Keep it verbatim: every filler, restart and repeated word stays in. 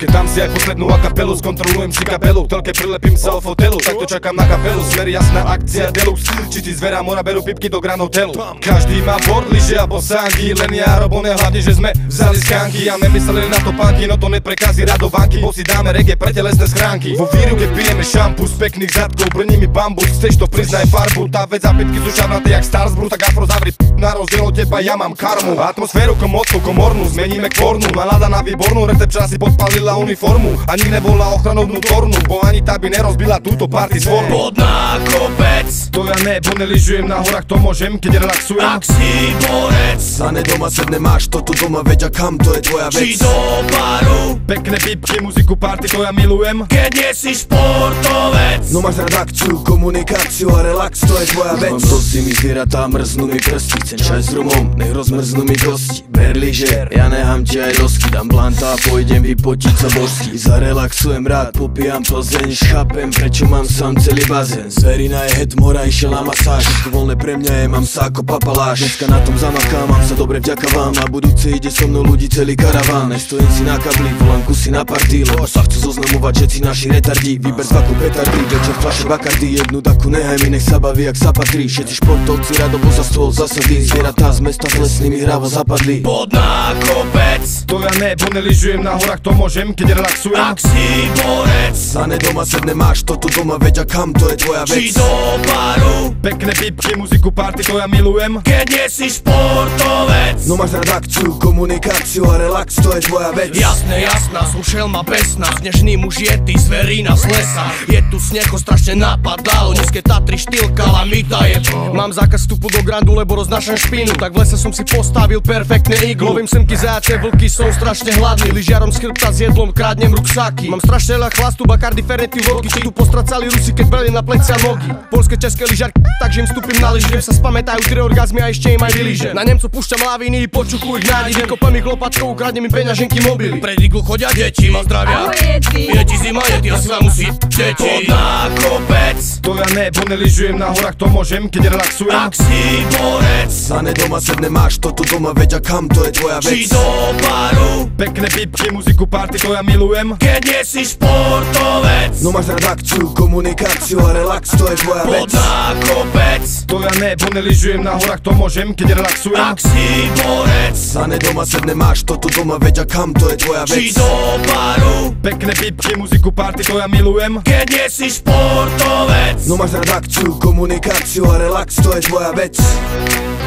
Keď dám si aj poslednú akapelu, skontrolujem si kapelu, v telke prilepím sa o fotelu, takto čakám na kapelu, smer jasná akcia deluxe. Či ti zvera mora berú pipky do Grand Hotelu. Každý má bord, lyže a bosánky, len ja robone hlavne, že sme vzali skánky a nemysleli na to pánky, no to neprekazí radovanky, bo si dáme reggae pre telesné schránky. Vo výruke pijeme šampus, pekných zadkov, brní mi bambus, chceš to priznaj farbu, tá vec a pitky sú šavnaté jak Starsbru, tak afro zavri na rozdiel od teba, ja mám karmu. Atmosféru komodku, komornú, zmeníme k pornu, nalada na výbornú, recepčná si podpalila uniformu, ani nebola ochranou vnútornú, bo ani tá by nerozbila túto party zvoru. Pod na kopec, to ja ne, bo neližujem na horách, to môžem, keď relaxujem. ak si borec, Za ne doma sedne máš, to tu doma veď a kam, to je tvoja či vec. do baru, Pekné pipky, muziku, party, to ja milujem. keď nie si športovec. No máš rád akciu, komunikáciu a relax, to je tvoja vec. Mám dosť zimy zvieratá, mrznú mi prsti, chcem čaj s rumom, nech rozmrznú mi kosti. Berliže, ja nehám ti aj dosky, dám blanta a pôjdem vypotiť sa božsky. Zarelaxujem rád, popijam Plzeň, chápem prečo mám sám celý bazén. Zverina je het, mora išiel na masáž, všetko voľné pre mňa je, mám sa ako papaláš. Dneska na tom zamakám, mám sa dobre vďaka vám, na budúce ide so mnou ľudí celý karaván. Nestojím si na kabli, volám kusy na party, lebo sa chcú zoznamovať všetci naši retardi. Vyber zvaku petardy, večer fľaše bakardy, jednu takú nehaj mi, nech sa baví jak sa patrí. Všetci športovci radovo za stôl zasadí, zvieratá z mesta s lesnými hravo zapadli. Pod na kopec, To ja ne, bo neližujem na horách, to môžem, keď relaxujem. ak si borec, Za ne doma sedne máš, to tu doma veď a kam, to je tvoja či vec. do baru, Pekné pipky, muziku, party, to ja milujem. keď nie si športovec. No máš rád akciu, komunikáciu a relax, to je tvoja vec. Jasné, jasná, som šelma besná, snežný muž je ty, zverina z lesa. Je tu sneh, ho strašne napadalo, nízke Tatry, štýl, kalamita je. Mám zákaz vstupu do Grandu, lebo roznášam špínu, tak v lese som si postavil perfektné iglo. Lovím semky, zajace, vlky, som strašne hladný, lyžiarom z chrbta s jedlom kradnem ruksaky. Mám strašne veľa chlastu, bakardy, fernety, vodky, čo tu postracali Rusi, keď brali na plecia nohy. Polské, české lyžiarky, takže im vstúpim na lyži, sa spamätajú tri orgazmy a ešte im aj vylíže. Na Nemcov púšťam laviny, počuchu ich nádi, vykopem ich lopatkou, ukradnem im peňaženky, mobily. Pred iglu chodia deti, ma zdravia. Ahoj, Yeti. Je ti zima, je ti asi vám musí deti. Pod na kopec, To ja ne, bo neližujem na horách, to môžem, keď relaxujem. ak si borec, Za ne doma sedne máš, to tu doma veď a kam, to je tvoja či vec. do baru, Pekné pipky, muziku, party, to ja milujem. keď nie si športovec. No máš rád akciu, komunikáciu a relax, to je tvoja Pod vec. na kopec, To ja ne, bo neližujem na horách, to môžem, keď relaxujem. ak si borec, Za ne doma sedne máš, to tu doma veď a kam, to je tvoja či vec. do baru, Pekné pipky, muziku, party, to ja milujem. keď nie si športovec. No máš rád akciu, komunikáciu a relax, to je tvoja vec.